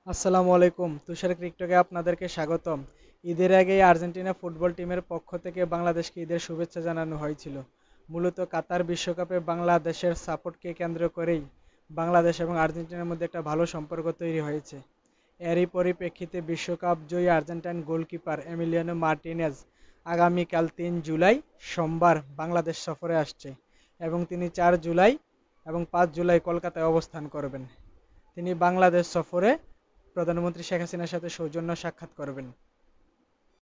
আসসালামু আলাইকুম, তুষার ক্রিকটকে আপনাদেরকে স্বাগতম। ঈদের আগেই আর্জেন্টিনা ফুটবল টিমের পক্ষ থেকে বাংলাদেশকে ঈদের শুভেচ্ছা জানানো হয়েছিল। মূলত কাতার বিশ্বকাপে বাংলাদেশের সাপোর্টকে কেন্দ্র করেই বাংলাদেশ এবং আর্জেন্টিনার মধ্যে একটা ভালো সম্পর্ক তৈরি হয়েছে। এরই পরিপ্রেক্ষিতে বিশ্বকাপ জয়ী আর্জেন্টাইন গোলকিপার এমিলিয়ানো মার্টিনেজ আগামীকাল ৩ জুলাই সোমবার বাংলাদেশ সফরে আসছে এবং তিনি ৪ জুলাই এবং ৫ জুলাই কলকাতায় অবস্থান করবেন। তিনি বাংলাদেশ সফরে প্রধানমন্ত্রী শেখ হাসিনার সাথে সৌজন্য সাক্ষাৎ করবেন।